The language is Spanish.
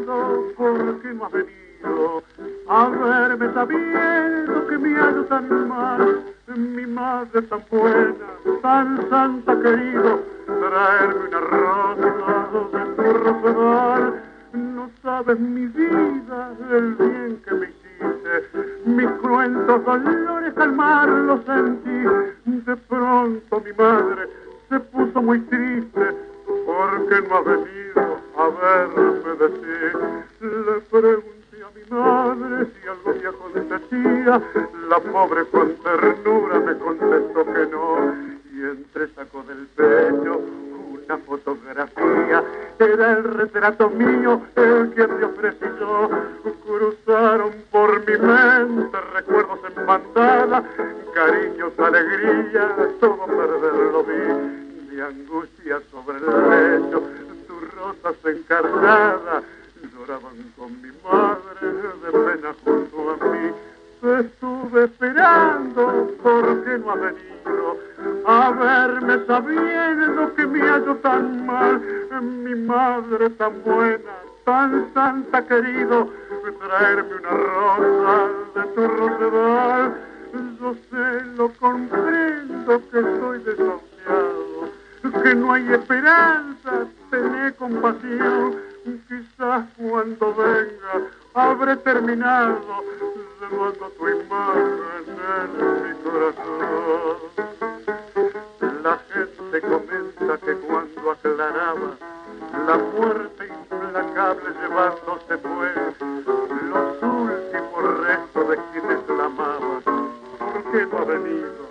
esperando, ¿por qué no has venido a verme sabiendo que me hallo tan mal? Mi madre tan buena, tan santa querido, traerme una rosa de tu rosedal. No sabes mi vida, el bien que me hiciste, mis cruentos dolores calmarlos sentí. De pronto mi madre se puso muy triste, ¿por qué no ha venido a verme decir? Le pregunté a mi madre si algo me acontecía, la pobre con ternura me contestó que no, y sacó del pecho una fotografía, era el retrato mío, el que te ofrecí yo. Cruzaron por mi mente recuerdos en bandada, cariños, alegría, todo perderlo vi, mi angustia sobre el lecho, tus rosas encarnadas lloraban con mi madre de pena junto a mí. Te estuve esperando, ¿por qué no ha venido a verme sabiendo que me hallo tan mal? Mi madre tan buena, tan santa querido, traerme una rosa de tu rosedal. Yo sé, lo comprendo que estoy desahuciado, que no hay esperanza, tené compasión. Quizás cuando venga habré terminado llevando tu imagen en mi corazón. La gente comenta que cuando aclaraba la muerte implacable llevándose fue los últimos restos de quienes la amaban. ¿Por qué no ha venido